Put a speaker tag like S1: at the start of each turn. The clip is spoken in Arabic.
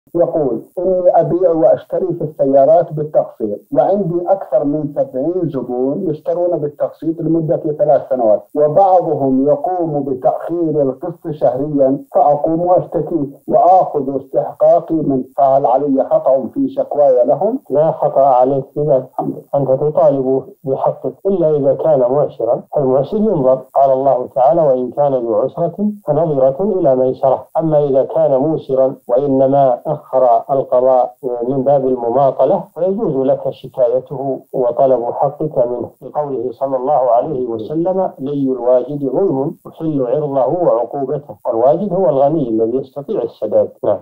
S1: يقول: إني أبيع وأشتري في السيارات بالتقسيط، وعندي أكثر من 70 زبون يشترون بالتقسيط لمدة 3 سنوات، وبعضهم يقوم بتأخير القسط شهريا، فأقوم وأشتكي وآخذ استحقاقي من. فهل علي خطأ في شكواي لهم؟
S2: لا خطأ عليك في ذلك، أنت تطالب بحقك، إلا إذا كان معسرا. المعسر ينظر، قال الله تعالى: وإن كان ذو عسرة فنظرة إلى ميسرة. أما إذا كان موسرا وإنما أخر القضاء من باب المماطلة فيجوز لك شكايته وطلب حقك منه، لقوله صلى الله عليه وسلم: لي الواجد ظلم يحل عرضه وعقوبته. والواجد هو الغني الذي يستطيع السداد. نعم.